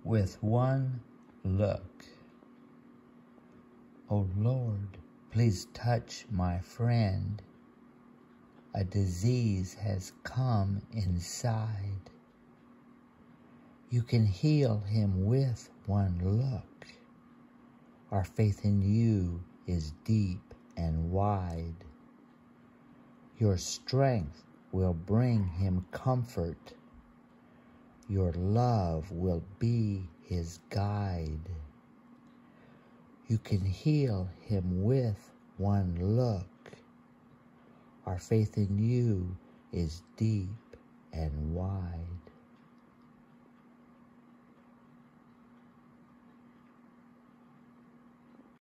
with one look. Oh Lord, please touch my friend. A disease has come inside. You can heal him with one look. Our faith in you is deep and wide. Your strength will bring him comfort. Your love will be his guide. You can heal him with one look. Our faith in you is deep and wide.